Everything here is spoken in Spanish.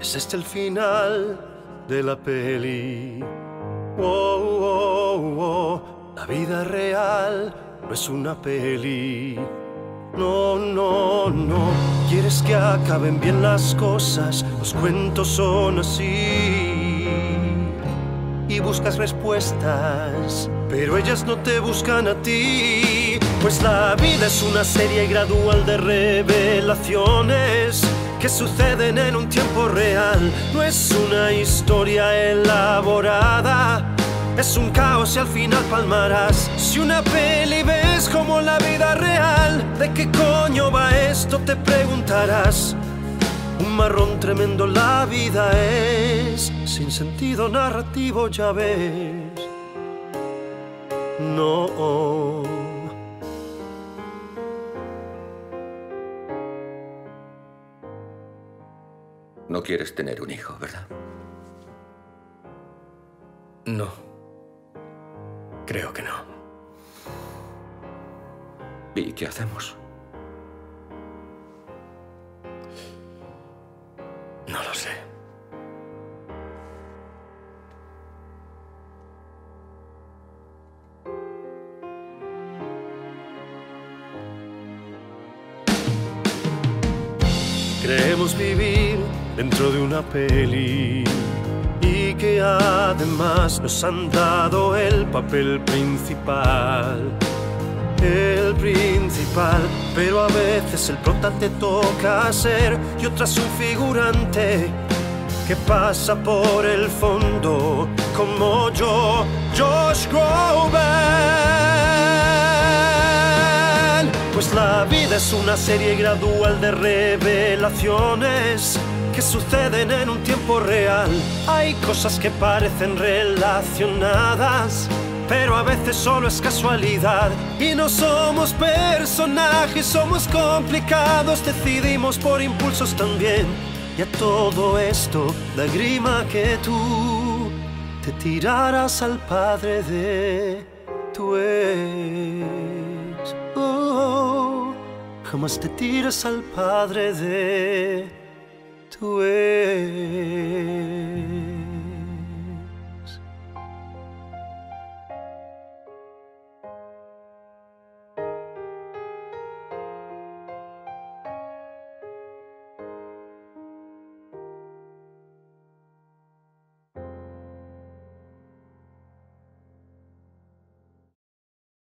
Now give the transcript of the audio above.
¿Es este el final de la peli? Oh, la vida real no es una peli. No, no, no. Quieres que acaben bien las cosas, los cuentos son así. Y buscas respuestas, pero ellas no te buscan a ti. Pues la vida es una serie gradual de revelaciones que suceden en un tiempo real. No es una historia elaborada, es un caos y al final palmarás. Si una peli ves como la vida real, ¿de qué coño va esto? Te preguntarás. Un marrón tremendo la vida es, sin sentido narrativo, ya ves. No. No quieres tener un hijo, ¿verdad? No. Creo que no. ¿Y qué hacemos? No lo sé. Creemos vivir dentro de una peli y que además nos han dado el papel principal. El principal, pero a veces el prota te toca ser y otras un figurante que pasa por el fondo, como yo, Josh Groban. Pues la vida es una serie gradual de revelaciones que suceden en un tiempo real. Hay cosas que parecen relacionadas, pero a veces solo es casualidad. Y no somos personajes, somos complicados, decidimos por impulsos también. Y a todo esto da grima que tú te tiraras al padre de tu ex. Oh, jamás te tiras al padre de tu ex.